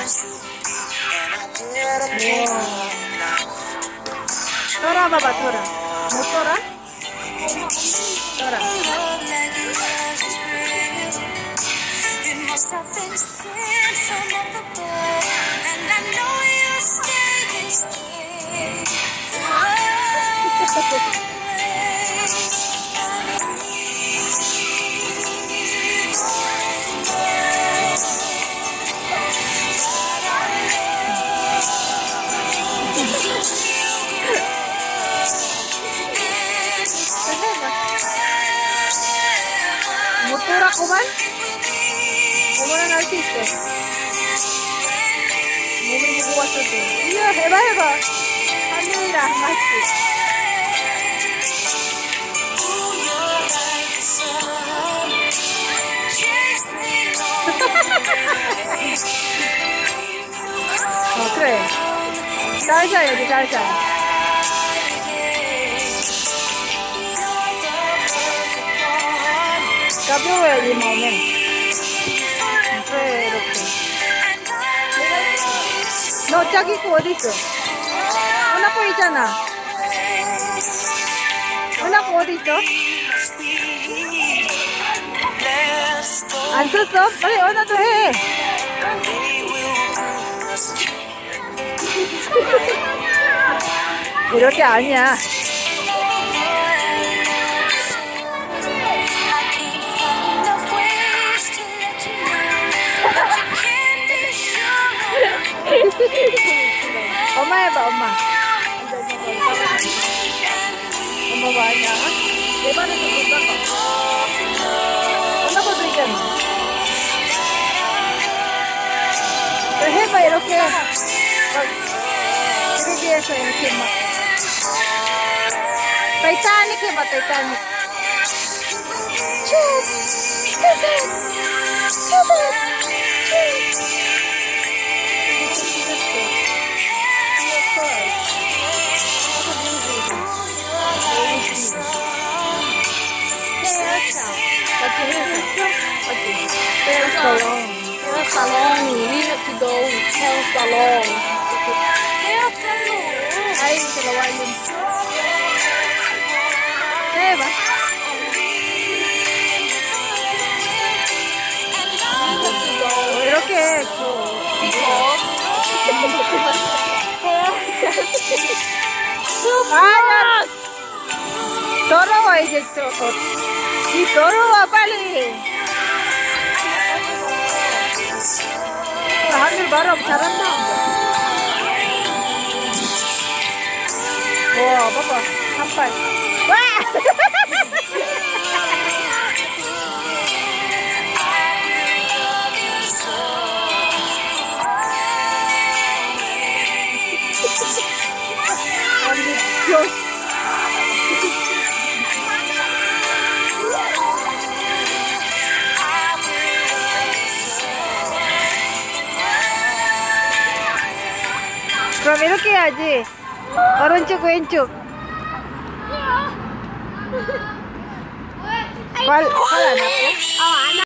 Tora 봐봐, Tora. 못 Tora? Tora. Motor ako man? Umuna na artista. Muming bukas ito. Iya, heba. Kamera, mati. 그래. 살살. 가벼워야지 몸은. 그래 이렇게. 너 자기 거 어디 있어? 은하 거 있잖아. 은하 거 어디 있어? 안 썼어? 빨리 은하도 해. 이럴 게 아니야. 엄마 해봐, 엄마. 엄마 뭐하냐? 내 반에서 못 닦아. 엄마 것도 있잖아. 해봐, 이렇게. TV에서 이렇게 막. 타이타닉 해봐, 타이타닉. Hair salon, we have to go hair salon. Hair salon. Ay, dalawa yun. Kaya ba? 이렇게 아야 더러워 이제 또 이 더러워 빨리 하늘 바람 잘한다 와 봐봐 한발 와 그럼 이렇게 해야지. 오른쪽 왼쪽. 발 안 아파? 안